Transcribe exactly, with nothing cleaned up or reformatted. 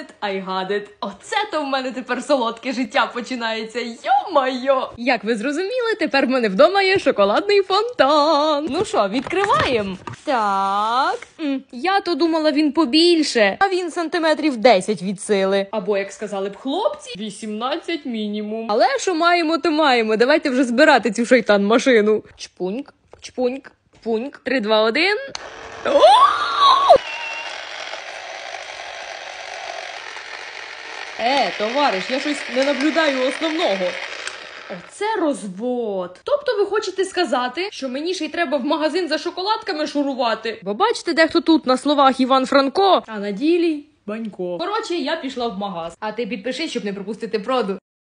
it, I got it. Оце то в мене тепер солодке життя починається. Йо-майо! Як ви зрозуміли, тепер в мене вдома є шоколадний фонтан. Ну що, відкриваємо? Так. М, я то думала, він побільше. А він сантиметрів десять від сили. Або, як сказали б хлопці, вісімнадцять мінімум. Але що маємо, то маємо. Давайте вже збирати цю шайтан-машину. Чпуньк, чпуньк, пуньк. Три, два, один. Е, товариш, я щось не наблюдаю основного. Оце розвод. Тобто ви хочете сказати, що мені ще й треба в магазин за шоколадками шурувати? Бо бачите, дехто тут на словах Іван Франко, а на ділі Банько. Коротше, я пішла в магаз. А ти підпишись, щоб не пропустити проду.